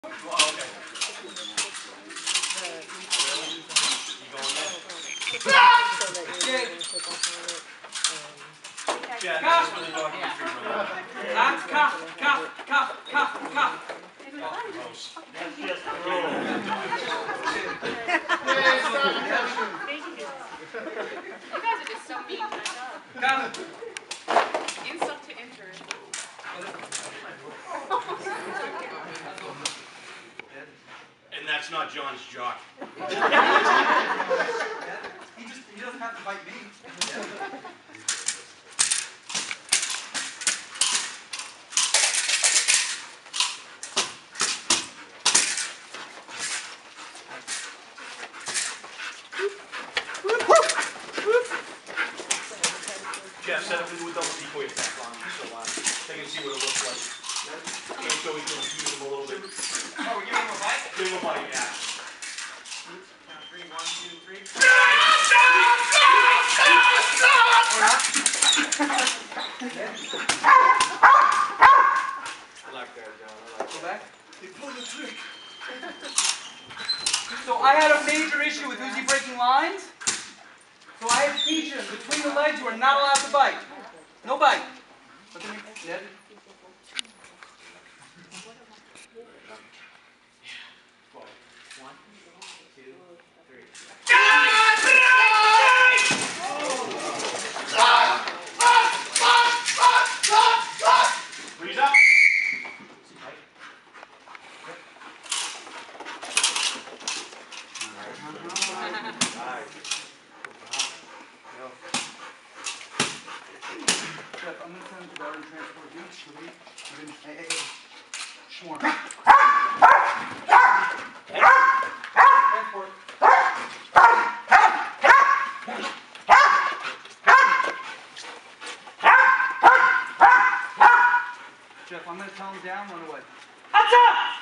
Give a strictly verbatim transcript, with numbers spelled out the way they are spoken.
Well, okay. Yeah, that's where the dog gets free from. Cough, cough, cough, cough, cough, cough. Gross. That's just a You guys are just so mean to my dog. Cough. Insult to injury. And that's not John's jock. He just, he doesn't have to bite me. Jeff, set up into a double decoy attack on him so uh, they can see what it looks like. And so we can confuse him a little bit. Oh, we're giving him a bite? Give him a bite, yeah. Count three, one, two, three. I like that, John. I like Go back. They pulled the trick. So I had a major issue with Uzi breaking lines. So I had to teach him between the legs you are not allowed to bite. No bite. But then you, Ned. One, two, three. Freeze up. Jeff, I'm going to send him to guard and transport you. Should we? Hey, hey, hey. Schmorn. Transport. Jeff, I'm going to tell him down, run away. Up!